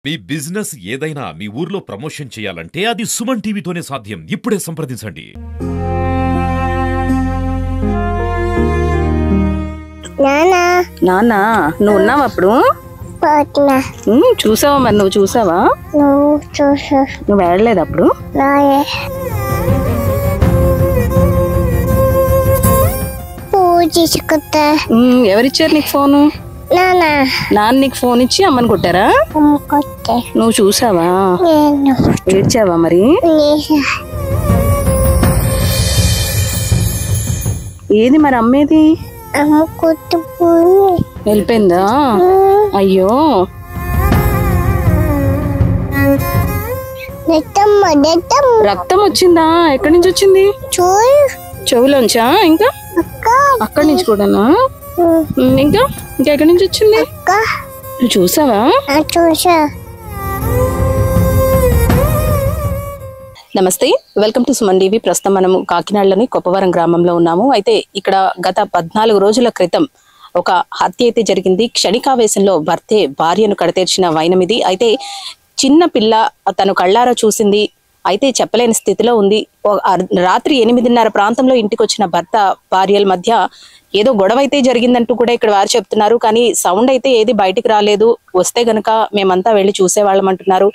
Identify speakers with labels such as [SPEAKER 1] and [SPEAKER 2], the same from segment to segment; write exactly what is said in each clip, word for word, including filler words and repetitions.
[SPEAKER 1] మీ business ఏదైనా మీ ఊర్లో promotion చేయాలంటే అది సుమన్ టీవీతోనే సాధ్యం. ఇప్పుడే సంప్రదించండి.
[SPEAKER 2] నానా
[SPEAKER 3] నానా నువ్వు ఉన్నావా అప్పుడు? చూసావా? మరి నువ్వు చూసావా? నువ్వు వెళ్ళలేదు అప్పుడు? ఎవరిచ్చారు నీకు ఫోను? నాన్న నీకు ఫోన్ ఇచ్చి అమ్మని కొట్టారా? నువ్వు చూసావా? ఏడ్చావా మరి? ఏది మరి అమ్మేది? వెళ్ళిపోయిందా? అయ్యో రక్తం వచ్చిందా? ఎక్కడి నుంచి వచ్చింది? చెవులోంచా? ఇంకా అక్కడి నుంచి కూడానా? ఇంకా ఇంకా ఎక్కడి నుంచి వచ్చింది? నువ్వు చూసావా? నమస్తే, వెల్కమ్ టు సుమన్ టీవీ. ప్రస్తుతం మనము కాకినాడలోని కొప్పవరం గ్రామంలో ఉన్నాము. అయితే ఇక్కడ గత పద్నాలుగు రోజుల క్రితం ఒక హత్య అయితే జరిగింది. క్షణికావేశంలో భర్తే భార్యను కడతీర్చిన వైనమిది. అయితే చిన్న పిల్ల తను కళ్ళారా చూసింది, అయితే చెప్పలేని స్థితిలో ఉంది. రాత్రి ఎనిమిదిన్నర ప్రాంతంలో ఇంటికి వచ్చిన భర్త భార్యల మధ్య ఏదో గొడవ అయితే జరిగిందంటూ కూడా ఇక్కడ వారు చెప్తున్నారు. కానీ సౌండ్ అయితే ఏది బయటికి రాలేదు. వస్తే గనక మేమంతా వెళ్ళి చూసేవాళ్ళం అంటున్నారు.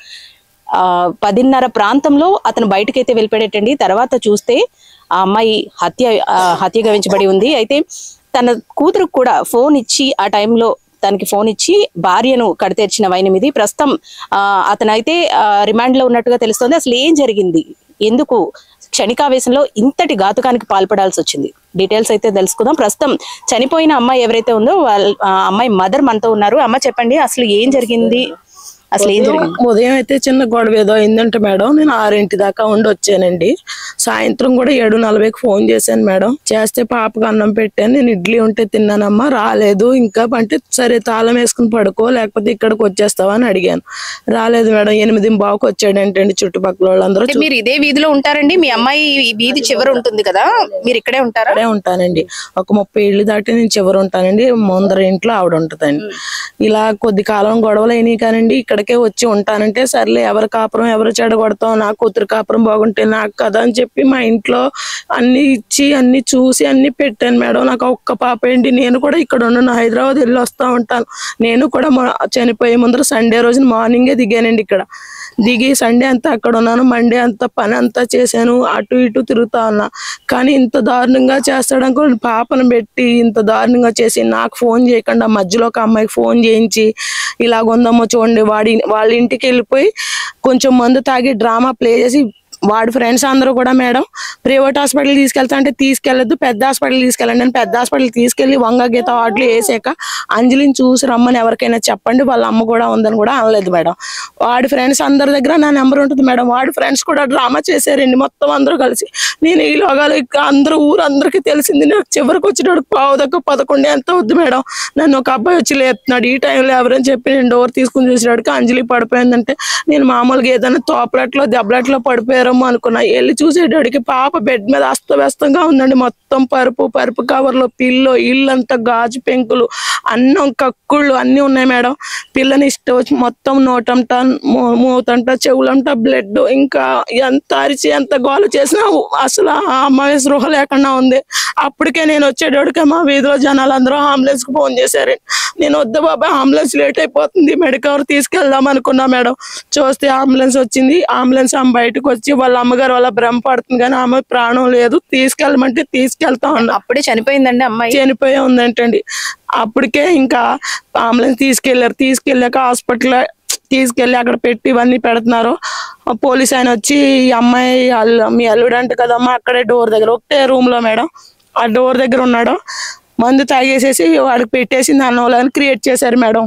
[SPEAKER 3] ఆ పదిన్నర ప్రాంతంలో అతను బయటకైతే వెళ్ళిపోయేటండి. తర్వాత చూస్తే ఆ అమ్మాయి హత్య హత్య గావించబడి ఉంది. అయితే తన కూతురు కూడా ఫోన్ ఇచ్చి ఆ టైంలో తనకి ఫోన్ ఇచ్చి భార్యను కడతీర్చిన వైనమిది. ప్రస్తుతం ఆ అతనైతే రిమాండ్ లో ఉన్నట్టుగా తెలుస్తోంది. అసలు ఏం జరిగింది, ఎందుకు క్షణికావేశంలో ఇంతటి ఘాతుకానికి పాల్పడాల్సి వచ్చింది, డీటెయిల్స్ అయితే తెలుసుకుందాం. ప్రస్తుతం చనిపోయిన అమ్మాయి ఎవరైతే ఉందో వాళ్ళ అమ్మాయి మదర్ మనతో ఉన్నారు. అమ్మ చెప్పండి, అసలు ఏం జరిగింది? అసలు ఏం జరిగింది?
[SPEAKER 4] ఉదయం అయితే చిన్న గొడవ ఏదో అయిందంటే మేడం, నేను ఆరింటి దాకా ఉండి వచ్చానండి. సాయంత్రం కూడా ఏడు నలభైకి ఫోన్ చేశాను మేడం. చేస్తే పాపకు అన్నం పెట్టాను. నేను ఇడ్లీ ఉంటే తిన్నానమ్మా, రాలేదు ఇంకా అంటే సరే తాళం వేసుకుని పడుకో లేకపోతే ఇక్కడికి వచ్చేస్తావా అని అడిగాను. రాలేదు మేడం. ఎనిమిది బావుకి వచ్చాడంటండి. చుట్టుపక్కల వాళ్ళందరూ.
[SPEAKER 3] మీరు ఇదే వీధిలో ఉంటారండి? మీ అమ్మాయి వీధి చివరి ఉంటుంది కదా, మీరు ఇక్కడే ఉంటారా?
[SPEAKER 4] ఇక్కడే ఉంటానండి. ఒక ముప్పై ఇళ్ళు దాటి నేను చివరి ఉంటానండి. ముందర ఇంట్లో ఆవిడ ఉంటుందండి. ఇలా కొద్ది కాలం గొడవలు అయినాయి కానండి ఇక్కడికే వచ్చి ఉంటానంటే సర్లే ఎవరి కాపురం ఎవరు చెడగొడతాం, నా కూతురు కాపురం బాగుంటే నాకు కదా అని చెప్పి మా ఇంట్లో అన్ని ఇచ్చి అన్ని చూసి అన్ని పెట్టాను మేడం. నాకు ఒక్క పాప ఏంటి, నేను కూడా ఇక్కడ ఉన్నాను, హైదరాబాద్ వెళ్ళి వస్తూ ఉంటాను. నేను కూడా చనిపోయే ముందర సండే రోజున మార్నింగే దిగానండి. ఇక్కడ దిగి సండే అంతా అక్కడ ఉన్నాను. మండే అంతా పని అంతా చేశాను, అటు ఇటు తిరుగుతా ఉన్నా. కానీ ఇంత దారుణంగా చేస్తాడనుకో, పాపను పెట్టి ఇంత దారుణంగా చేసి నాకు ఫోన్ చేయకుండా మధ్యలో ఒక అమ్మాయికి ఫోన్ చేయించి ఇలాగుందమ్మో చూడండి, వాడి వాళ్ళ ఇంటికి వెళ్ళిపోయి కొంచెం మందు తాగి డ్రామా ప్లే చేసి వాడి ఫ్రెండ్స్ అందరూ కూడా మేడం ప్రైవేట్ హాస్పిటల్ తీసుకెళ్తా అంటే తీసుకెళ్లొద్దు, పెద్ద హాస్పిటల్ తీసుకెళ్ళండి అని పెద్ద హాస్పిటల్ తీసుకెళ్లి వంగ గీత వాటిలో వేసాక అంజలిని చూసి రమ్మని ఎవరికైనా చెప్పండి, వాళ్ళ అమ్మ కూడా ఉందని కూడా అనలేదు మేడం. వాడి ఫ్రెండ్స్ అందరి దగ్గర నా నెంబర్ ఉంటుంది మేడం. వాడి ఫ్రెండ్స్ కూడా డ్రామా చేశారండి మొత్తం అందరూ కలిసి. నేను ఈ లోగాలు అందరూ ఊరు అందరికీ తెలిసింది. నాకు చివరికి వచ్చేటప్పుడు పావు దగ్గర పదకొండు ఎంత వద్దు మేడం. నన్ను ఒక అబ్బాయి వచ్చి లేపుతున్నాడు ఈ టైంలో ఎవరని చెప్పి నేను డోర్ తీసుకుని చూసేటప్పటికి అంజలి పడిపోయిందంటే నేను మామూలుగా ఏదైనా తోపలట్లో దెబ్బలట్లో పడిపోయారు అనుకున్నా. వెళ్ళి చూసేటడికి పాప బెడ్ మీద అస్తవ్యస్తంగా ఉందండి. మొత్తం పరుపు పరుపు కవర్లు పిల్లో ఇల్లంతా గాజు పెంకులు అన్నం కక్కుళ్ళు అన్ని ఉన్నాయి మేడం. పిల్లని ఇష్టం వచ్చి మొత్తం నోటంట మూతంట చెవులంట బ్లడ్. ఇంకా ఎంత అరిచి ఎంత గోల చేసినా అసలు ఆ అమ్మాయి స్పృహ లేకుండా ఉంది. అప్పటికే నేను వచ్చేటడికే మా వీధిలో జనాలు అందరూ అంబులెన్స్ కు ఫోన్ చేశారండి. నేను వద్దు బాబాయ్ అంబులెన్స్ లేట్ అయిపోతుంది మెడికవర్ తీసుకెళ్దాం అనుకున్నా మేడం. చూస్తే అంబులెన్స్ వచ్చింది. అంబులెన్స్ ఆమె బయటకు వచ్చి వాళ్ళ అమ్మగారు వాళ్ళ భ్రమ పడుతుంది కానీ ఆమె ప్రాణం లేదు. తీసుకెళ్ళమంటే తీసుకెళ్తా ఉన్నా.
[SPEAKER 3] అప్పుడే చనిపోయిందండి అమ్మాయి?
[SPEAKER 4] చనిపోయే ఉందంటండి. అప్పటికే ఇంకా అంబులెన్స్ తీసుకెళ్లారు. తీసుకెళ్ళాక హాస్పిటల్ తీసుకెళ్ళి అక్కడ పెట్టి ఇవన్నీ పెడుతున్నారు. పోలీస్ ఆయన వచ్చి ఈ అమ్మాయి అల్లు మీ అల్లుడు అంట కదమ్మా, అక్కడే డోర్ దగ్గర ఒకటే రూమ్ లో మేడం ఆ డోర్ దగ్గర ఉన్నాడు. మందు తాగేసేసి వాడికి పెట్టేసింది అన్నోళ్ళని క్రియేట్ చేశారు మేడం.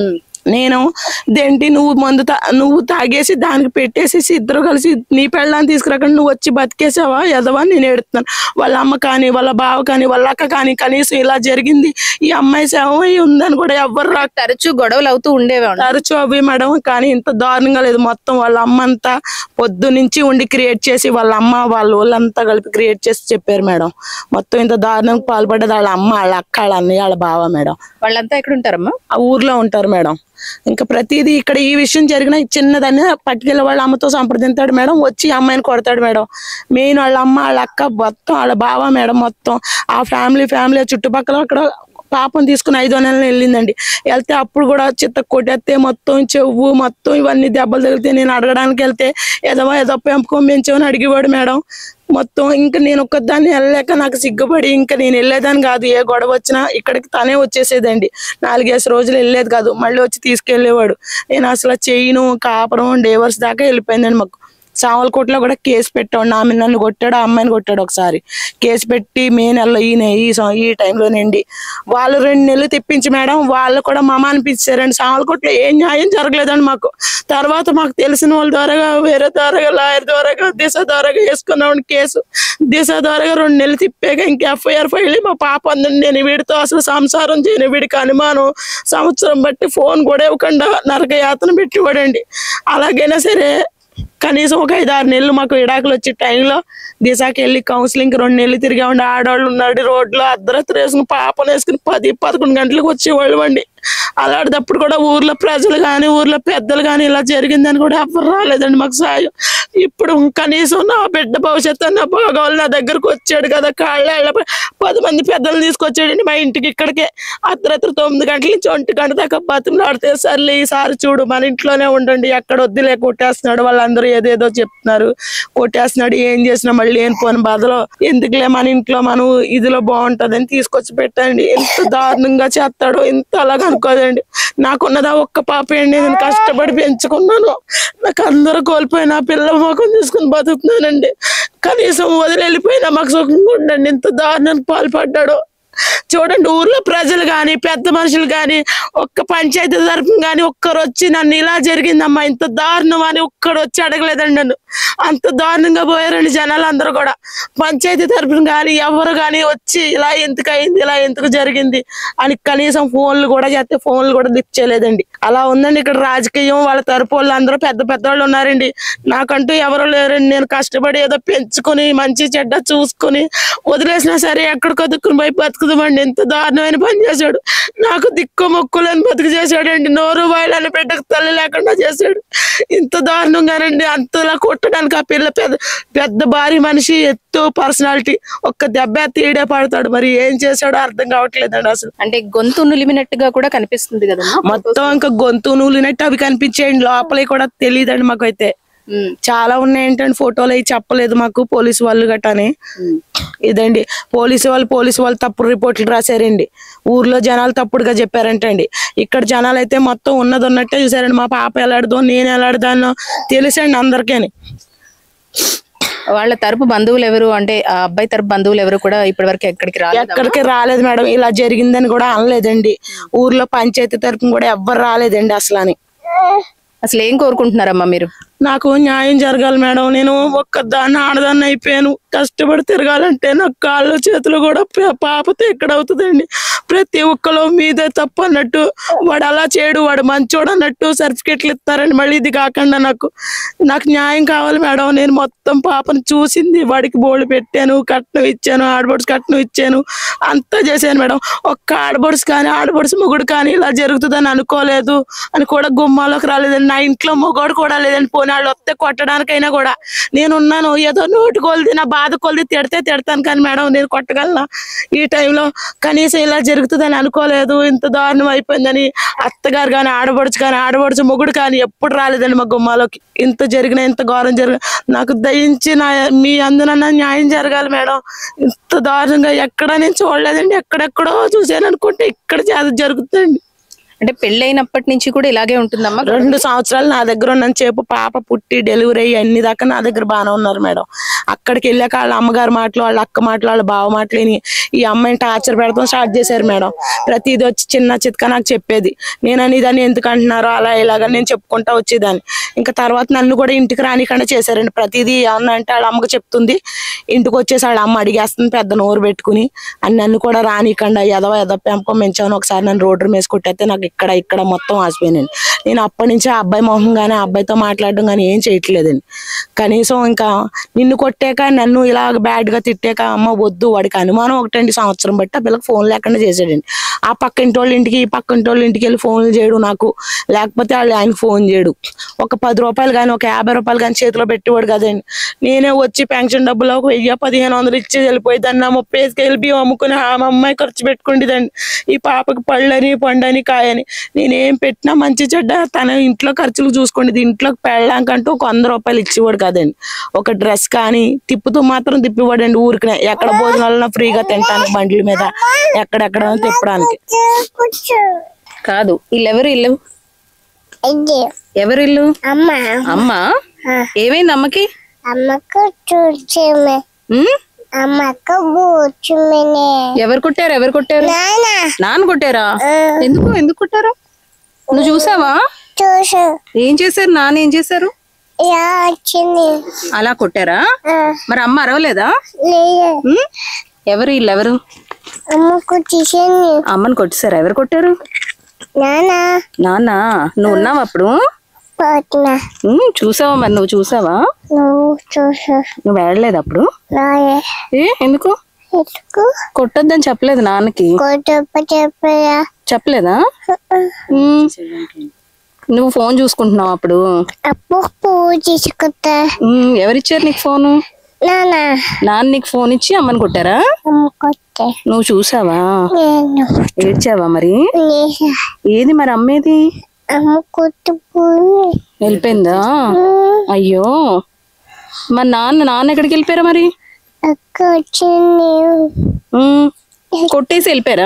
[SPEAKER 4] నేను ఇదేంటి నువ్వు మందు తా నువ్వు తాగేసి దానికి పెట్టేసేసి ఇద్దరు కలిసి నీ పెళ్ళాన్ని తీసుకురాకుండా నువ్వు వచ్చి బతికేసావా ఎదవా నేను ఎడుతున్నాను. వాళ్ళ అమ్మ కానీ వాళ్ళ బావ కానీ వాళ్ళ అక్క కానీ కనీసం ఇలా జరిగింది ఈ అమ్మాయి శవం ఉందని కూడా ఎవ్వరు రా.
[SPEAKER 3] తరచూ గొడవలు అవుతూ ఉండేవా?
[SPEAKER 4] తరచూ అవి మేడం. కానీ ఇంత దారుణంగా లేదు. మొత్తం వాళ్ళ అమ్మ అంతా పొద్దు నుంచి ఉండి క్రియేట్ చేసి వాళ్ళ అమ్మ వాళ్ళ వాళ్ళంతా కలిపి క్రియేట్ చేసి చెప్పారు మేడం. మొత్తం ఇంత దారుణంగా పాల్పడ్డది వాళ్ళ అమ్మ వాళ్ళ అక్క వాళ్ళ అన్నయ్య వాళ్ళ బావ మేడం.
[SPEAKER 3] వాళ్ళంతా ఎక్కడ ఉంటారమ్మా?
[SPEAKER 4] ఆ ఊర్లో ఉంటారు మేడం. ఇంకా ప్రతిదీ ఇక్కడ ఈ విషయం జరిగిన చిన్నదాన్ని పట్టుకెళ్ళి వాళ్ళ అమ్మతో సంప్రదించాడు మేడం, వచ్చి ఈ అమ్మాయిని కొడతాడు మేడం. మెయిన్ వాళ్ళ అమ్మ వాళ్ళ అక్క మొత్తం వాళ్ళ బావ మేడం మొత్తం ఆ ఫ్యామిలీ ఫ్యామిలీ చుట్టుపక్కల అక్కడ పాపం తీసుకుని ఐదో నెలలు వెళ్ళిందండి. వెళ్తే అప్పుడు కూడా చిత్త కొట్టేస్తే మొత్తం చెవు మొత్తం ఇవన్నీ దెబ్బలు తగిలితే నేను అడగడానికి వెళ్తే ఏదో ఏదో పెంపకం పెంచామని అడిగేవాడు మేడం. మొత్తం ఇంకా నేను ఒక్కదాన్ని వెళ్ళలేక నాకు సిగ్గుపడి ఇంకా నేను వెళ్ళేదాన్ని కాదు. ఏ గొడవ వచ్చినా ఇక్కడికి తనే వచ్చేసేదండి. నాలుగేసి రోజులు వెళ్ళేది కాదు, మళ్ళీ వచ్చి తీసుకెళ్లేవాడు. నేను అసలు చేయను కాపురం డైవర్స్ దాకా వెళ్ళిపోయిందండి. మాకు సామలకోటలో కూడా కేసు పెట్టాడు, నా మీద నన్ను కొట్టాడు, ఆ అమ్మాయిని కొట్టాడు. ఒకసారి కేసు పెట్టి మే నెలలో ఈయన ఈ ఈ టైంలోనండి వాళ్ళు రెండు నెలలు తెప్పించి మేడం వాళ్ళు కూడా మమ అనిపించారండి. సామలకోటలో ఏం న్యాయం జరగలేదండి మాకు. తర్వాత మాకు తెలిసిన వాళ్ళ ద్వారాగా వేరే ద్వారాగా లాయర్ ద్వారాగా దిశ ద్వారాగా వేసుకున్నామండి కేసు. దిశ ద్వారాగా రెండు నెలలు తిప్పాక ఇంకా ఎఫ్ఐఆర్ ఫైల్ మా పాప అందండి. నేను వీడితో అసలు సంసారం చేయను, వీడికి అనుమానం సంవత్సరం బట్టి ఫోన్ కూడా ఇవ్వకుండా నరక యాతన పెట్టివాడండి. అలాగైనా సరే కనీసం ఒక ఐదు ఆరు నెలలు మాకు విడాకులు వచ్చే టైంలో దిశాకి వెళ్ళి కౌన్సిలింగ్ రెండు నెలలు తిరిగా ఉండి ఆడవాళ్ళు ఉన్నాడు రోడ్లో అర్ధరాత్రి వేసుకుని పాపను వేసుకుని పది పదకొండు గంటలకు వచ్చేవాళ్ళు అండి. అలాంటప్పుడు కూడా ఊర్లో ప్రజలు కానీ ఊర్లో పెద్దలు కానీ ఇలా జరిగిందని కూడా ఎవరు రాలేదండి మాకు సాయం. ఇప్పుడు కనీసం నా బిడ్డ భవిష్యత్తు నా బాగోలు నా దగ్గరకు వచ్చాడు కదా, కాళ్ళ పది మంది పెద్దలు తీసుకొచ్చాడండి మా ఇంటికి. ఇక్కడికే అర్ధరాత్రి తొమ్మిది గంటల నుంచి ఒంటి గంట దాకా బతుకులాడితే సర్లే ఈసారి చూడు మన ఇంట్లోనే ఉండండి, ఎక్కడ వద్దులే కొట్టేస్తున్నాడు, వాళ్ళందరూ ఏదేదో చెప్తున్నారు కొట్టేస్తున్నాడు, ఏం చేసినా మళ్ళీ ఏం పోని బాధలో ఎందుకులే మన ఇంట్లో మనం ఇదిలో బాగుంటుందని తీసుకొచ్చి పెట్టండి. ఎంత దారుణంగా చేస్తాడో ఎంత అలాగ అనుకోదండి. నాకున్నదా ఒక్క పాప అండి, నేను కష్టపడి పెంచుకున్నాను, నాకు అందరూ కోల్పోయిన పిల్ల మొఖం తీసుకుని బతుకుతున్నానండి. కనీసం వదిలి వెళ్ళిపోయినా మాకు సుఖంగా ఉండండి. ఎంత దారుణానికి పాల్పడ్డాడో చూడండి. ఊర్లో ప్రజలు కానీ పెద్ద మనుషులు కానీ ఒక్క పంచాయతీ తరఫున కానీ ఒక్కరు వచ్చి నన్ను ఇలా జరిగిందమ్మా ఇంత దారుణం అని ఒక్కడు వచ్చి అడగలేదండి నన్ను. అంత దారుణంగా పోయారండి జనాలు అందరూ కూడా. పంచాయతీ తరఫున కానీ ఎవరు కానీ వచ్చి ఇలా ఎందుకు అయింది ఇలా ఎందుకు జరిగింది అని కనీసం ఫోన్లు కూడా చేస్తే ఫోన్లు కూడా లిఫ్ట్ చేయలేదండి. అలా ఉందండి ఇక్కడ రాజకీయం. వాళ్ళ తరపు వాళ్ళు అందరూ పెద్ద పెద్ద వాళ్ళు ఉన్నారండి, నాకంటూ ఎవరు లేరండి. నేను కష్టపడి ఏదో పెంచుకుని మంచి చెడ్డ చూసుకుని వదిలేసినా సరే ఎక్కడికో దిక్కుని పోయి బతుకుదామండి. ఎంత దారుణమైన పని చేశాడు, నాకు దిక్కు మొక్కులని బతుకు చేశాడండి. నోరు వాయిలని బిడ్డకు తల్లి లేకుండా చేశాడు. ఇంత దారుణంగానండి. అంతలా కొట్టడానికి ఆ పిల్ల పెద్ద పెద్ద భారీ మనిషి, ఎత్తు పర్సనాలిటీ, ఒక్క దెబ్బ తీడే పడతాడు. మరి ఏం చేశాడో అర్థం కావట్లేదండి అసలు.
[SPEAKER 3] అంటే గొంతు నులిమినట్టుగా కూడా కనిపిస్తుంది కదా
[SPEAKER 4] మొత్తం, ఇంకా గొంతు నూలినట్టు అవి కనిపించేయండి. లోపలే కూడా తెలియదండి మాకు. అయితే చాలా ఉన్నాయి ఏంటంటే ఫోటోలు అవి చెప్పలేదు మాకు పోలీసు వాళ్ళు గట్టాని. ఇదండి పోలీసు వాళ్ళు పోలీసు వాళ్ళు తప్పుడు రిపోర్ట్లు రాశారండి. ఊర్లో జనాలు తప్పుడుగా చెప్పారంటండి. ఇక్కడ జనాలు అయితే మొత్తం ఉన్నది ఉన్నట్టే చూసారండి. మా పాప ఎలాడదో నేను ఎలాడదానో తెలుసండి అందరికీ.
[SPEAKER 3] వాళ్ళ తరపు బంధువులు ఎవరు అంటే ఆ అబ్బాయి తరపు బంధువులు ఎవరు కూడా ఇప్పటి వరకు ఎక్కడికి రాలేదు
[SPEAKER 4] ఎక్కడికి రాలేదు మేడం. ఇలా జరిగిందని కూడా అనలేదండి. ఊర్లో పంచాయతీ తరపున కూడా ఎవ్వరు రాలేదండి అసలు అని.
[SPEAKER 3] అసలు ఏం కోరుకుంటున్నారమ్మా మీరు?
[SPEAKER 4] నాకు న్యాయం జరగాలి మేడం. నేను ఒక్కదాన్ని ఆడదాన్ని అయిపోయాను. కష్టపడి తిరగాలంటే నాకు కాళ్ళు చేతులు కూడా పాపతో ఎక్కడవుతుందండి. ప్రతి ఒక్కలో మీదే తప్పు అన్నట్టు, వాడు అలా చేయడు వాడు మంచోడు అన్నట్టు సర్టిఫికెట్లు ఇస్తారండి. మళ్ళీ ఇది కాకుండా నాకు నాకు న్యాయం కావాలి మేడం. నేను మొత్తం పాపను చూసింది, వాడికి బోళ్ళు పెట్టాను, కట్నం ఇచ్చాను, ఆడబడుసు కట్నం ఇచ్చాను, అంతా చేశాను మేడం. ఒక్క ఆడబడుసు కానీ ఆడబడుసు మొగుడు కానీ ఇలా జరుగుతుందని అనుకోలేదు అని కూడా గుమ్మాలోకి రాలేదండి. నా ఇంట్లో మొగోడు కూడా లేదండి. పోనీ వాళ్ళు వస్తే కొట్టడానికైనా కూడా నేనున్నాను. ఏదో నోటి కొలిది నా బాధ కొలిది తిడితే తిడతాను కానీ మేడం నేను కొట్టగలను ఈ టైంలో. కనీసం ఇలా జరుగుతుందని అనుకోలేదు. ఇంత దారుణం అయిపోయిందని అత్తగారు కానీ ఆడబడుచు కానీ ఆడబడుచు మొగుడు కానీ ఎప్పుడు రాలేదండి మా గుమ్మాలోకి. ఇంత జరిగిన ఇంత ఘోరం జరిగిన నాకు దయించి నా మీ అందునన్నా న్యాయం జరగాలి మేడం. ఇంత దారుణంగా ఎక్కడ నేను చూడలేదండి. ఎక్కడెక్కడో చూసాను అనుకుంటే ఇక్కడ జరుగుతుందండి.
[SPEAKER 3] అంటే పెళ్ళైనప్పటి నుంచి కూడా ఇలాగే ఉంటుందమ్మా?
[SPEAKER 4] రెండు సంవత్సరాలు నా దగ్గర ఉన్న చేపు పాప పుట్టి డెలివరీ అయ్యి అన్ని దాకా నా దగ్గర బాగానే ఉన్నారు మేడం. అక్కడికి వెళ్ళాక వాళ్ళ అమ్మగారి మాటలు వాళ్ళ అక్క మాటలు వాళ్ళ బావ మాటలేని ఈ అమ్మాయిని టార్చర్ పెడతాం స్టార్ట్ చేశారు మేడం. ప్రతిదీ వచ్చి చిన్న చిత్క నాకు చెప్పేది. నేను అనేదాన్ని ఎందుకు అంటున్నారో అలా ఇలాగా నేను చెప్పుకుంటా వచ్చేదాన్ని. ఇంకా తర్వాత నన్ను కూడా ఇంటికి రానికుండా చేశారండి. ప్రతిదీ ఏమన్నా అంటే వాళ్ళ అమ్మకు చెప్తుంది, ఇంటికి వచ్చేసి వాళ్ళ అమ్మ అడిగేస్తుంది పెద్ద నోరు పెట్టుకుని అని. నన్ను కూడా రానికుండా ఎదవ ఎదవ పెంపకం పెంచాను. ఒకసారి నన్ను రోడ్డు మీద కొట్టేస్తే నాకు ఇక్కడ ఇక్కడ మొత్తం ఆసిపోయానండి. నేను అప్పటి నుంచి ఆ అబ్బాయి మొహం కానీ ఆ అబ్బాయితో మాట్లాడడం కానీ ఏం చేయట్లేదండి. కనీసం ఇంకా నిన్ను కొట్టాక నన్ను ఇలా బ్యాడ్ గా తిట్టాక అమ్మ వద్దు, వాడికి అనుమానం ఒకటండి సంవత్సరం బట్టి ఆ పిల్లకి ఫోన్ లేకుండా చేసాడండి. ఆ పక్క ఇంటి వాళ్ళ ఇంటికి ఈ పక్క ఇంటి వాళ్ళ ఇంటికి వెళ్ళి ఫోన్లు చేయడు నాకు, లేకపోతే వాళ్ళు ఆయనకు ఫోన్ చేయడు. ఒక పది రూపాయలు కానీ ఒక యాభై రూపాయలు కానీ చేతిలో పెట్టేవాడు కదండి. నేనే వచ్చి పెన్షన్ డబ్బులు ఒక వెయ్యి పదిహేను వందలు ఇచ్చి వెళ్ళిపోయేదాన్ని. ఆ ముప్పై వేసుకి వెళ్ళి బియ్యం అమ్ముకుని ఆ అమ్మాయి ఖర్చు పెట్టుకుండేదండి. ఈ పాపకి పళ్ళని పండని కాయని నేనేం పెట్టినా మంచి చెడ్డ తన ఇంట్లో ఖర్చులు చూసుకోండి. ఇంట్లోకి పెళ్ళాకంటూ ఒక వంద రూపాయలు ఇచ్చేవాడు కదండి. ఒక డ్రెస్ కానీ తిప్పుతూ మాత్రం తిప్పివాడండి. ఊరికినే ఎక్కడ భోజనాలన్నా ఫ్రీగా తింటానికి బండ్ల మీద ఎక్కడెక్కడ తిప్పడానికి.
[SPEAKER 3] కాదు వీళ్ళెవరు ఇల్లు ఎవరు ఇల్లు అమ్మా ఏమైంది అమ్మకి?
[SPEAKER 2] అమ్మకు చూచమే అమ్మకు బూచుమనే.
[SPEAKER 3] ఎవరు కొట్టారు ఎవరు కొట్టారు? నాన్న కొట్టారా? ఎందుకు ఎందుకు కొట్టారు? నువ్వు చూసావా?
[SPEAKER 2] చూసా.
[SPEAKER 3] ఏం చేశారు? నాన్న ఏం చేశారు? అలా కొట్టారా? మరి అమ్మ అరవలేదా? ఎవరు వీళ్ళు ఎవరు?
[SPEAKER 2] అమ్మకు తీసేని
[SPEAKER 3] అమ్మని కొట్టేశారా? ఎవరు కొట్టారు?
[SPEAKER 2] నానా.
[SPEAKER 3] నాన్న నువ్వు ఉన్నావా అప్పుడు? చూసావా? మరి నువ్వు చూసావా?
[SPEAKER 2] నువ్వు చూసా.
[SPEAKER 3] నువ్వు ఏడలేదు అప్పుడు? ఏ ఎందుకు? కొట్టొద్దని చెప్పలేదు నాన్నకి? చెప్పలేదా? నువ్వు ఫోన్ చూసుకుంటున్నావు అప్పుడు? ఎవరిచ్చారు నీకు ఫోను? నాన్న నీకు ఫోన్ ఇచ్చి అమ్మని కొట్టారా? నువ్వు చూసావా? ఏడ్చావా మరి? ఏది మరి అమ్మేది? వెళ్ళిపోయిందా? అయ్యో మరి నాన్న నాన్న ఎక్కడికి వెళ్ళిపోయారా మరి? కొట్టేసి వెళ్ళిపోయారా?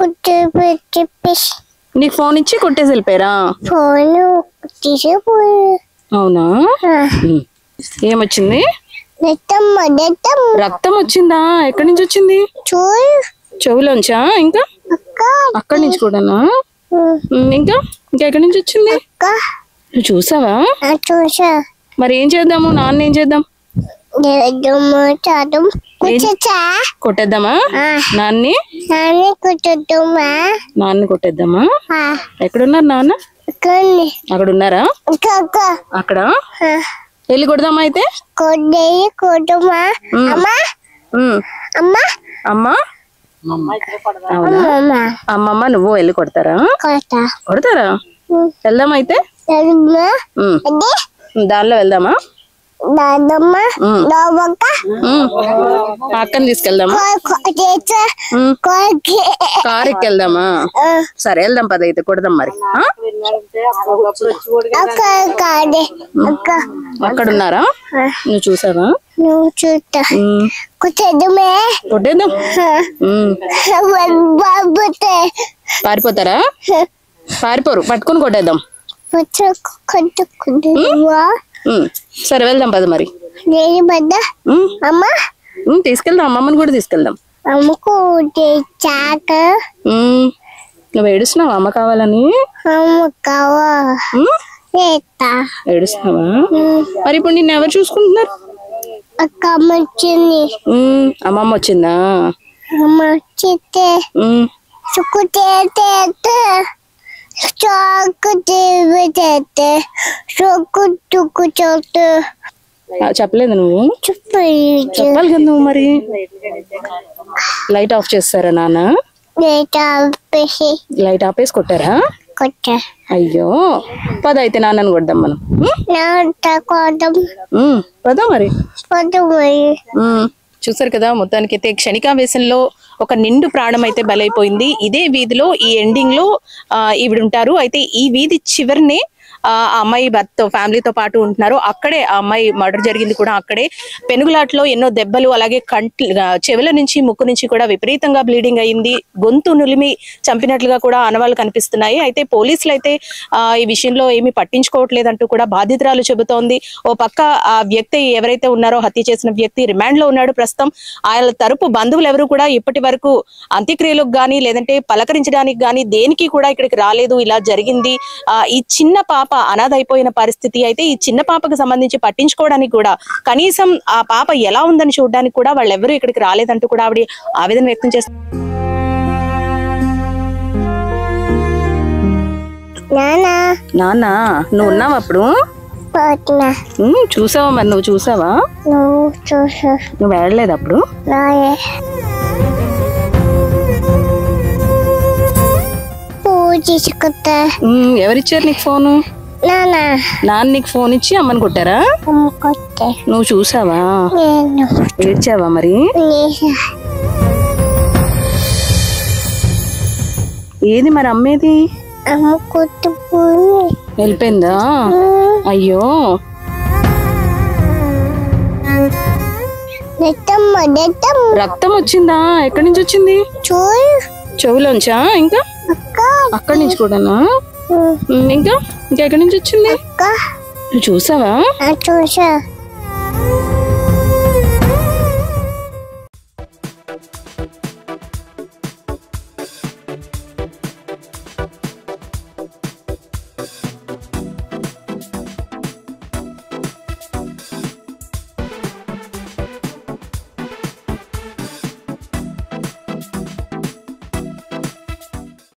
[SPEAKER 3] నీకు ఫోన్ ఇచ్చి కొట్టేసి వెళ్ళిపోయారా? అవునా? ఏమొచ్చింది? రక్తం వచ్చిందా? ఎక్కడి నుంచి వచ్చింది? చెవులోంచా? ఇంకా అక్కడి నుంచి కూడానా? ఇంకా ఇంకా ఎక్కడి నుంచి వచ్చింది? నువ్వు చూసావా? మరి ఏం చేద్దాము? నాన్న ఏం చేద్దాం? కొట్టేద్దామా నాన్ని? నాన్ని కొట్టేద్దామా? ఎక్కడున్నారు నాన్న? అక్కడ ఉన్నారా? అక్కడ వెళ్ళి కొడదామా అయితే? అమ్మా అవునా? అమ్మమ్మ నువ్వు వెళ్ళి కొడతారా? కొడతారా? వెళ్దామా అయితే? దానిలో వెళ్దామా? అక్కని తీసుకెళ్దామా? కారు ఎక్కి వెళ్దామా? సరే వెళ్దాం పద అయితే కొడదాం మరి. అక్కడ ఉన్నారా? నువ్వు చూసావా? కొట్టేద్దాం. పారిపోతారా? పారిపోరు, పట్టుకుని కొట్టేద్దాం. సరే వెళ్దాం పద మరి. తీసుకెళ్దాం, అమ్మమ్మని కూడా తీసుకెళ్దాం. నువ్వు ఏడుస్తున్నావా అమ్మ కావాలని? ఏడుస్తున్నావా? మరి ఇప్పుడు నిన్ను ఎవరు చూసుకుంటున్నారు? అమ్మమ్మ వచ్చిందా? చెప్పలేదు నువ్వు? చెప్పాలి కదా నువ్వు. మరి లైట్ ఆఫ్ చేస్తారా నాన్న? లైట్ ఆపేసి కొట్టారా? అయ్యో పద అయితే నాన్నని కొడదాం మనం. పద మరి. చూసారు కదా, మొత్తానికి అయితే క్షణికావేశంలో ఒక నిండు ప్రాణం అయితే బలైపోయింది. ఇదే వీధిలో ఈ ఎండింగ్ లో ఆ ఈవిడుంటారు. అయితే ఈ వీధి చివరినే ఆ అమ్మాయి భర్త ఫ్యామిలీతో పాటు ఉంటున్నారు. అక్కడే ఆ అమ్మాయి మర్డర్ జరిగింది కూడా అక్కడే. పెనుగులాట్లో ఎన్నో దెబ్బలు, అలాగే కంటి చెవుల నుంచి ముక్కు నుంచి కూడా విపరీతంగా బ్లీడింగ్ అయింది. గొంతు నులిమి చంపినట్లుగా కూడా ఆనవాళ్లు కనిపిస్తున్నాయి. అయితే పోలీసులు అయితే ఆ ఈ విషయంలో ఏమీ పట్టించుకోవట్లేదంటూ కూడా బాధితురాలు చెబుతోంది. ఓ పక్క ఆ వ్యక్తి ఎవరైతే ఉన్నారో హత్య చేసిన వ్యక్తి రిమాండ్ లో ఉన్నాడు ప్రస్తుతం. ఆయన తరపు బంధువులు ఎవరు కూడా ఇప్పటి వరకు అంత్యక్రియలకు గానీ లేదంటే పలకరించడానికి గానీ దేనికి కూడా ఇక్కడికి రాలేదు. ఇలా జరిగింది. ఆ ఈ చిన్న పాప అనాథ అయిపోయిన పరిస్థితి. అయితే ఈ చిన్న పాపకు సంబంధించి పట్టించుకోవడానికి కూడా కనీసం ఆ పాప ఎలా ఉందని చూడడానికి కూడా వాళ్ళెవరూ ఇక్కడికి రాలేదంటూ కూడా ఆవిడ ఆవేదన వ్యక్తం చేస్తారు.
[SPEAKER 2] నాన్న
[SPEAKER 3] నాన్న నువ్వు ఉన్నావా అప్పుడు?
[SPEAKER 2] పోతున్నా.
[SPEAKER 3] ఉమ్, చూసావా మరి? నువ్వు చూసావా?
[SPEAKER 2] నువ్వు చూసా.
[SPEAKER 3] నువ్వు వెళ్ళలేదు అప్పుడు?
[SPEAKER 2] రాయే పువ్వు తీసుకొస్తా.
[SPEAKER 3] ఉమ్, ఎవరిచ్చారు నీకు ఫోను?
[SPEAKER 2] నాన్న
[SPEAKER 3] నాన్న నీకు ఫోన్ ఇచ్చి అమ్మని కొట్టారా?
[SPEAKER 2] అమ్మ కొట్టే.
[SPEAKER 3] నువ్వు చూసావా?
[SPEAKER 2] నేను
[SPEAKER 3] ఏడ్చావా మరి?
[SPEAKER 2] లేసా.
[SPEAKER 3] ఏది మరి అమ్మేది?
[SPEAKER 2] అమ్మ కొట్టుకుని
[SPEAKER 3] వెళ్ళిపోయిందా? అయ్యో,
[SPEAKER 2] నెట్టం నెట్టం
[SPEAKER 3] రక్తం వచ్చిందా? ఎక్కడి నుంచి వచ్చింది?
[SPEAKER 2] చూడు
[SPEAKER 3] చెవులోంచా? ఇంకా
[SPEAKER 2] అక్క.
[SPEAKER 3] అక్కడి నుంచి కూడానా? ఉమ్, ఇంకా ఇంకా ఎక్కడి నుంచి వచ్చింది?
[SPEAKER 2] అక్క
[SPEAKER 3] నువ్వు చూసావా?
[SPEAKER 2] చూసా.